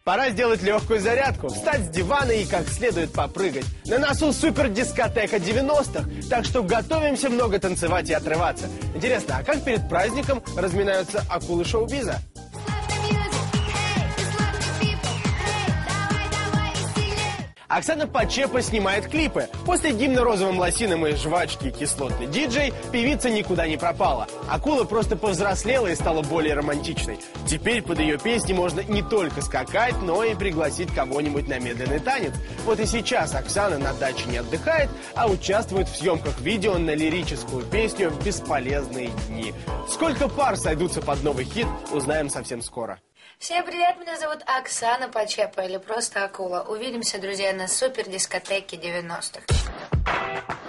Пора сделать легкую зарядку, встать с дивана и как следует попрыгать. На носу супер дискотека 90-х, так что готовимся много танцевать и отрываться. Интересно, а как перед праздником разминаются акулы шоу-биза? Оксана Почепа снимает клипы. После гимна розовым лосинам и жвачки кислотный диджей певица никуда не пропала. Акула просто повзрослела и стала более романтичной. Теперь под ее песни можно не только скакать, но и пригласить кого-нибудь на медленный танец. Вот и сейчас Оксана на даче не отдыхает, а участвует в съемках видео на лирическую песню «Бесполезные дни». Сколько пар сойдутся под новый хит, узнаем совсем скоро. Всем привет, меня зовут Оксана Почепа или просто Акула. Увидимся, друзья, на супер дискотеке 90-х.